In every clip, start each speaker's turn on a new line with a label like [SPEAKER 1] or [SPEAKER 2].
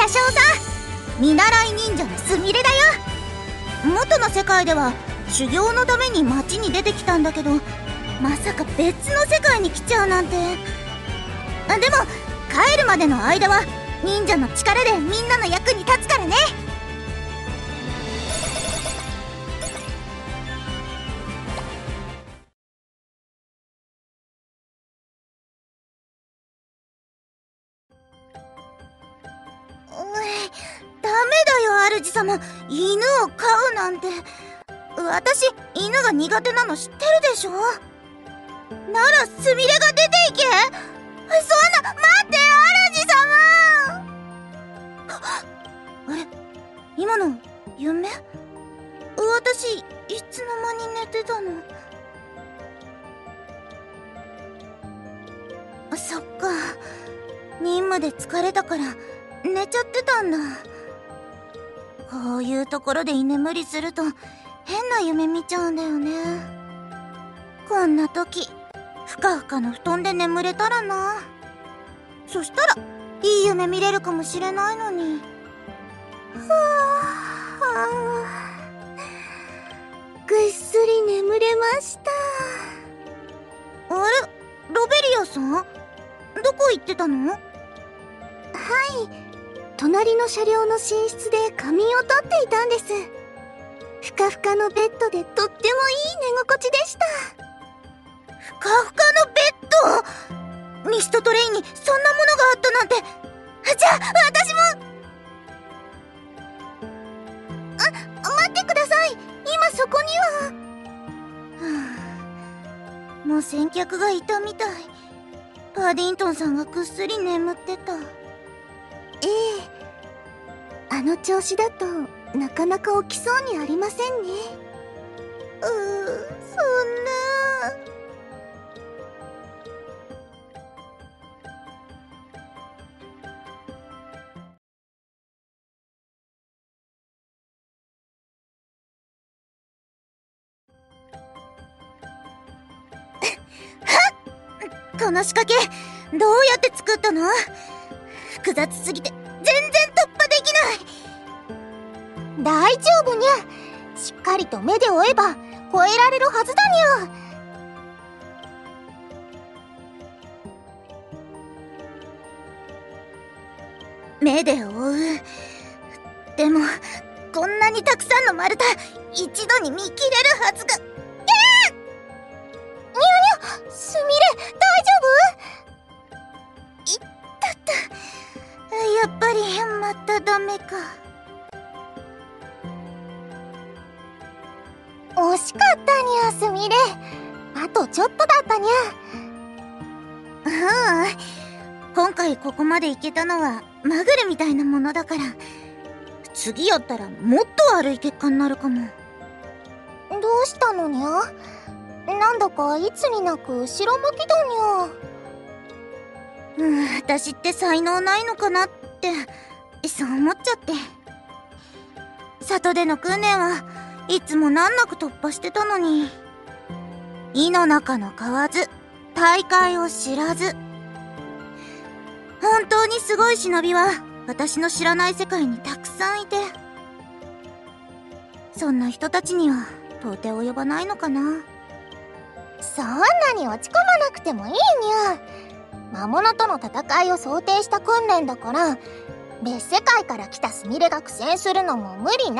[SPEAKER 1] 車掌さん、見習い忍者のすみれだよ。元の世界では修行のために街に出てきたんだけど、まさか別の世界に来ちゃうなんて。でも帰るまでの間は忍者の力でみんなの役に立つからね。ダメだよ主様、犬を飼うなんて。私犬が苦手なの知ってるでしょ。ならすみれが出ていけ。そんな、待って主様。あれ、今の夢？私いつの間に寝てたの。そっか、任務で疲れたから寝ちゃってたんだ。こういうところで居眠りすると変な夢見ちゃうんだよね。こんな時ふかふかの布団で眠れたらな。そしたらいい夢見れるかもしれないのに。ぐっすり眠れました。あれ、ロベリアさん、どこ行ってたの？はい、隣の車両の寝室で仮眠をとっていたんです。ふかふかのベッドでとってもいい寝心地でした。ふかふかのベッド？ミストトレイにそんなものがあったなんて。じゃあ私も。待ってください、今そこには。もう先客がいたみたい。パディントンさんがぐっすり眠ってた。ええ、あの調子だとなかなか起きそうにありませんね。そんな。この仕掛けどうやって作ったの？複雑すぎて全然突破できない。大丈夫にゃ。しっかりと目で追えば越えられるはずだにゃ。目で追う。でもこんなにたくさんの丸太一度に見切れるはずが。にゃにゃ、すみれ大丈夫？いったった。やっぱりまたダメか。惜しかったにゃすみれ。あとちょっとだったにゃ。今回ここまで行けたのはマグルみたいなものだから、次やったらもっと悪い結果になるかも。どうしたのにゃ？なんだかいつになく後ろ向きだにゃ。私って才能ないのかなってそう思っちゃって。里での訓練はいつも難なく突破してたのに。井の中の蛙、大海を知らず。本当にすごい忍びは私の知らない世界にたくさんいて、そんな人たちには到底及ばないのかな。そんなに落ち込まなくてもいいにゃ。魔物との戦いを想定した訓練だから、別世界から来たすみれが苦戦するのも無理ないに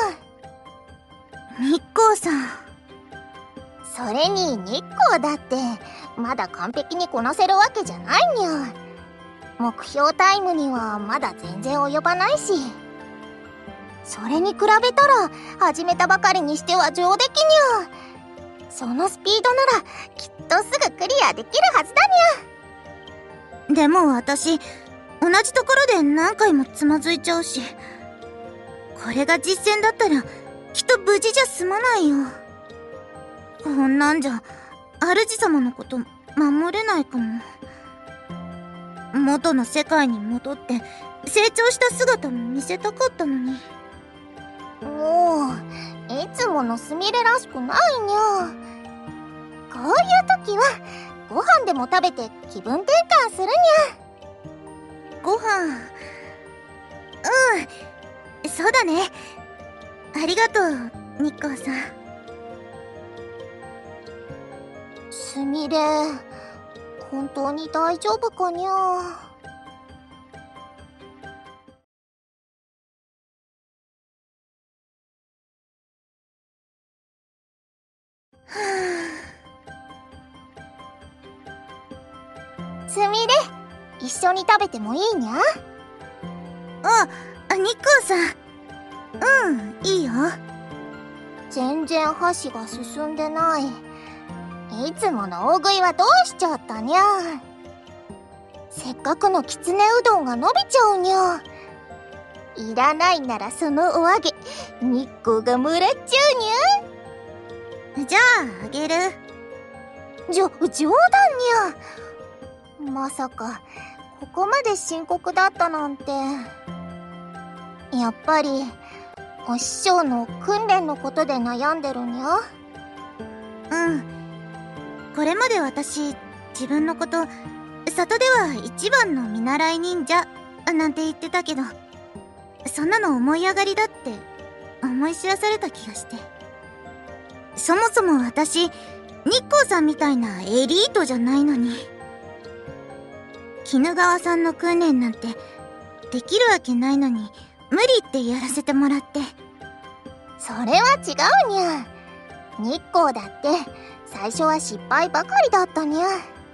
[SPEAKER 1] ゃ。日光さん。それに日光だってまだ完璧にこなせるわけじゃないにゃ。目標タイムにはまだ全然及ばないし、それに比べたら始めたばかりにしては上出来にゃ。そのスピードならきっとすぐクリアできるはずだにゃ。でも私同じところで何回もつまずいちゃうし、これが実戦だったらきっと無事じゃ済まないよ。こんなんじゃ主様のこと守れないかも。元の世界に戻って成長した姿も見せたかったのに。もういつものすみれらしくないにゃ。こういう時はご飯でも食べて気分転換するにゃ。ご飯。
[SPEAKER 2] そうだね。ありがとう、日光さん。
[SPEAKER 1] すみれ、本当に大丈夫かにゃ。すみれ、一緒に食べてもいいにゃ。
[SPEAKER 2] 日光さん。いいよ。
[SPEAKER 1] 全然箸が進んでない。いつもの大食いはどうしちゃったにゃ。せっかくのきつねうどんが伸びちゃうにゃ。いらないならそのお揚げ、日光がもらっちゃうにゃ。
[SPEAKER 2] じゃああげる。
[SPEAKER 1] 冗談にゃ。まさかここまで深刻だったなんて。やっぱりお師匠の訓練のことで悩んでるにゃ。
[SPEAKER 2] これまで私、自分のこと、里では一番の見習い忍者なんて言ってたけど、そんなの思い上がりだって思い知らされた気がして。そもそも私、日光さんみたいなエリートじゃないのに。鬼怒川さんの訓練なんてできるわけないのに、無理ってやらせてもらって。
[SPEAKER 1] それは違うにゃ。日光だって最初は失敗ばかりだったにゃ。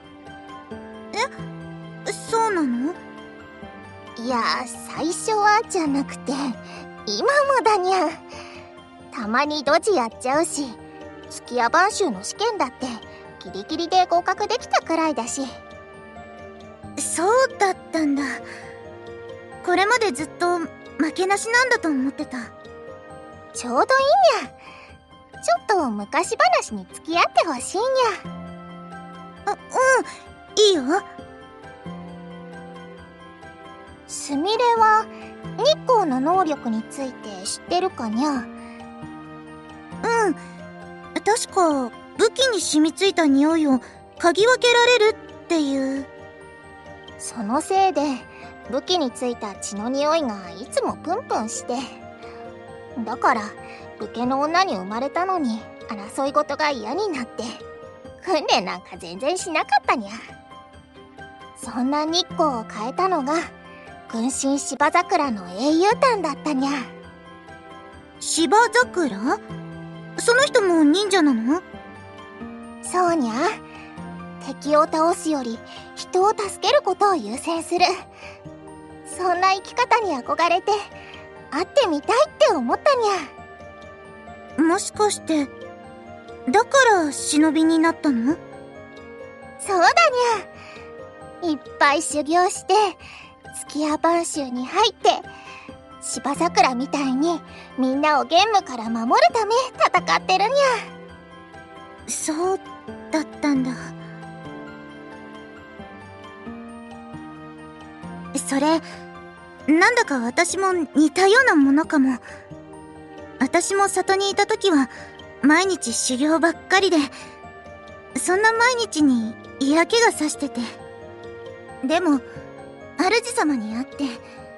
[SPEAKER 2] そうなの？
[SPEAKER 1] いや、最初はじゃなくて今もだにゃ。たまにドジやっちゃうし、月夜晩秋の試験だってギリギリで合格できたくらいだし。
[SPEAKER 2] そうだったんだ。これまでずっと負けなしなんだと思ってた。
[SPEAKER 1] ちょうどいいにゃ。ちょっと昔話に付き合ってほしいにゃ。
[SPEAKER 2] いいよ。
[SPEAKER 1] すみれは日光の能力について知ってるかにゃ。
[SPEAKER 2] 確か武器に染みついた匂いを嗅ぎ分けられるっていう。
[SPEAKER 1] そのせいで武器についた血の匂いがいつもプンプンして、だから武家の女に生まれたのに争い事が嫌になって訓練なんか全然しなかったにゃ。そんな日光を変えたのが軍神芝桜の英雄譚だったにゃ。
[SPEAKER 2] 芝桜？その人も忍者なの？
[SPEAKER 1] そうにゃ。敵を倒すより人を助けることを優先する、そんな生き方に憧れて会ってみたいって思ったにゃ。
[SPEAKER 2] もしかしてだから忍びになったの？
[SPEAKER 1] そうだにゃ。いっぱい修行して月夜晩秋に入って芝桜みたいにみんなをゲームから守るため戦ってるにゃ。
[SPEAKER 2] そうだったんだ。それ、なんだか私も似たようなものかも。私も里にいた時は毎日修行ばっかりで、そんな毎日に嫌気がさしてて。でも主様に会って、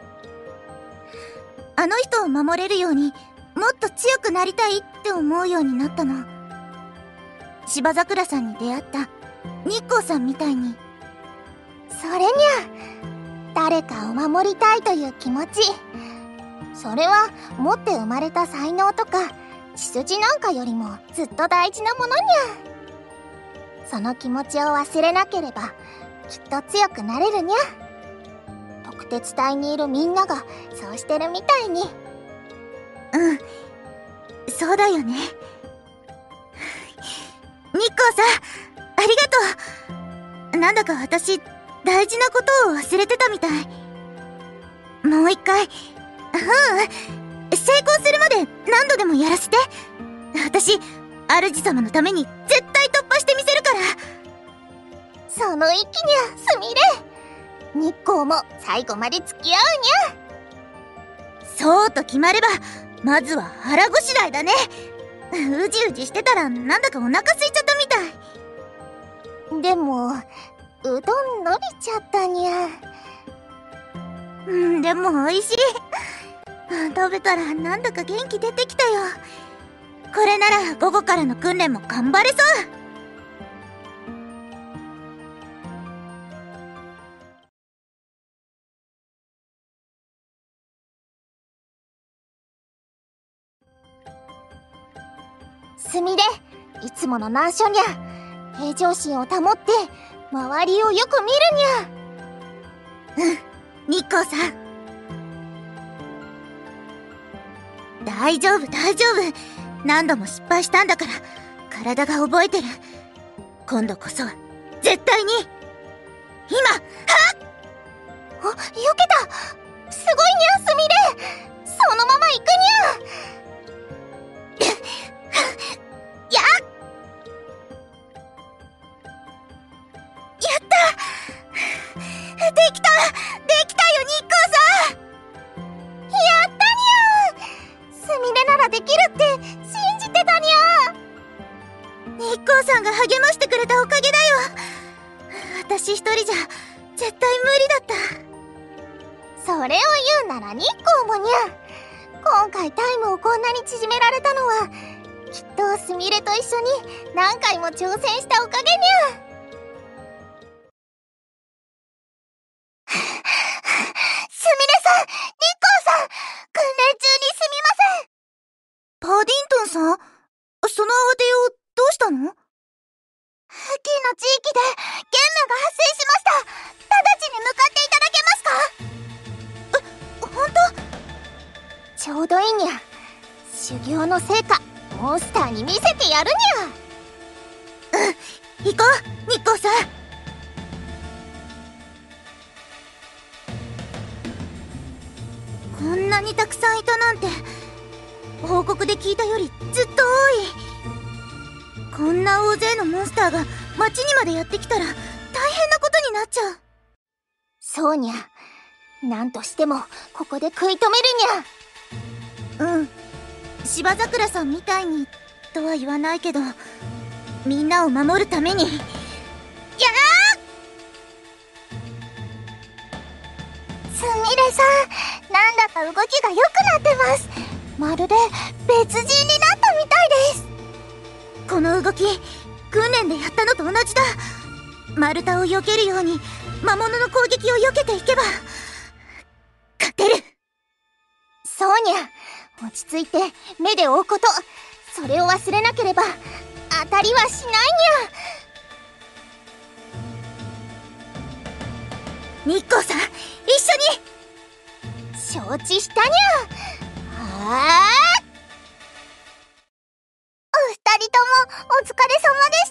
[SPEAKER 2] あの人を守れるようにもっと強くなりたいって思うようになったの。芝桜さんに出会った日光さんみたいに。
[SPEAKER 1] それにゃ、誰かを守りたいという気持ち、それは持って生まれた才能とか血筋なんかよりもずっと大事なものにゃ。その気持ちを忘れなければきっと強くなれるにゃ。特鉄隊にいるみんながそうしてるみたいに。
[SPEAKER 2] そうだよね。日光さん、ありがとう。なんだか私、大事なことを忘れてたみたい。もう一回。成功するまで何度でもやらせて。私、主様のために絶対突破してみせるから。
[SPEAKER 1] その意気にゃ、すみれ。日光も最後まで付き合うにゃ。
[SPEAKER 2] そうと決まれば、まずは腹ごしらえだね。うじうじしてたらなんだかお腹空いちゃったみたい。
[SPEAKER 1] でもうどん伸びちゃったにゃ。
[SPEAKER 2] でも美味しい。食べたらなんだか元気出てきたよ。これなら午後からの訓練も頑張れそう。
[SPEAKER 1] すみれ、いつもの難所にゃ。平常心を保って周りをよく見るにゃ。
[SPEAKER 2] 日光さん、大丈夫大丈夫。何度も失敗したんだから体が覚えてる。今度こそは絶対に。今、はっ！
[SPEAKER 1] あ、避けた。すごいにゃ、すみれ。そのまま行くにゃ。
[SPEAKER 2] やったできたよ、日光さん。
[SPEAKER 1] やったにゃ。すみれならできるって信じてたにゃ。
[SPEAKER 2] 日光さんが励ましてくれたおかげだよ。私一人じゃ絶対無理だった。
[SPEAKER 1] それを言うなら日光もにゃ。今回タイムをこんなに縮められたのはきっとすみれと一緒に何回も挑戦したおかげにゃ。すみれさん、日光さん、訓練中にすみません。
[SPEAKER 2] パディントンさん、その慌てようどうしたの？
[SPEAKER 1] 付近の地域でゲンマが発生しました。直ちに向かっていただけますか？
[SPEAKER 2] ほんと？
[SPEAKER 1] ちょうどいいにゃ。修行の成果モンスターに見せてやるにゃ。
[SPEAKER 2] 行こう、日光さん。こんなにたくさんいたなんて報告で聞いたよりずっと多い。こんな大勢のモンスターが町にまでやってきたら大変なことになっちゃう。
[SPEAKER 1] そうにゃ。なんとしてもここで食い止めるにゃ。
[SPEAKER 2] 芝桜さんみたいにとは言わないけど、みんなを守るために。や
[SPEAKER 1] すみれさん、なんだか動きが良くなってます。まるで別人になったみたいです。
[SPEAKER 2] この動き訓練でやったのと同じだ。丸太を避けるように魔物の攻撃を避けていけば勝てる。
[SPEAKER 1] そうにゃ。落ち着いて目で追うこと。それを忘れなければ当たりはしない
[SPEAKER 2] にゃ。日光さん、一緒
[SPEAKER 1] に。承知したにゃ。はあ。お二人ともお疲れ様でした。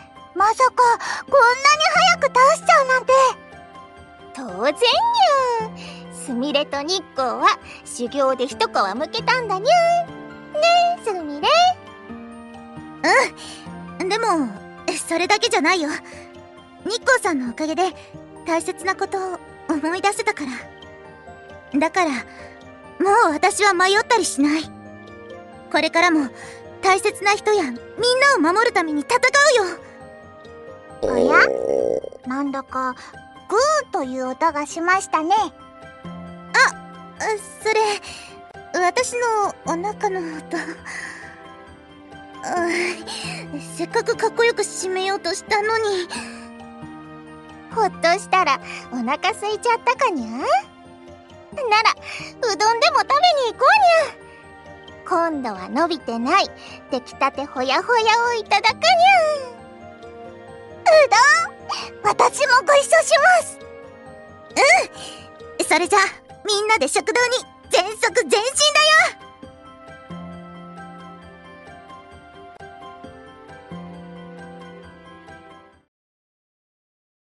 [SPEAKER 1] まさかこんなに早く倒しちゃうなんて。当然にゃ。すみれと日光は修行で一皮むけたんだにゃ。ねえすみれ。
[SPEAKER 2] でもそれだけじゃないよ。日光さんのおかげで大切なことを思い出せたから。だからもう私は迷ったりしない。これからも大切な人やみんなを守るために戦うよ。
[SPEAKER 1] おや？なんだかグーという音がしましたね。
[SPEAKER 2] それ私のお腹の音。せっかくかっこよく締めようとしたのに。
[SPEAKER 1] ほっとしたらお腹空いちゃったかにゃ。ならうどんでも食べに行こうにゃ。今度は伸びてない出来たてほやほやをいただくにゃ。うどん、私もご一緒します。
[SPEAKER 2] それじゃあみんなで食堂に全速前進だよ。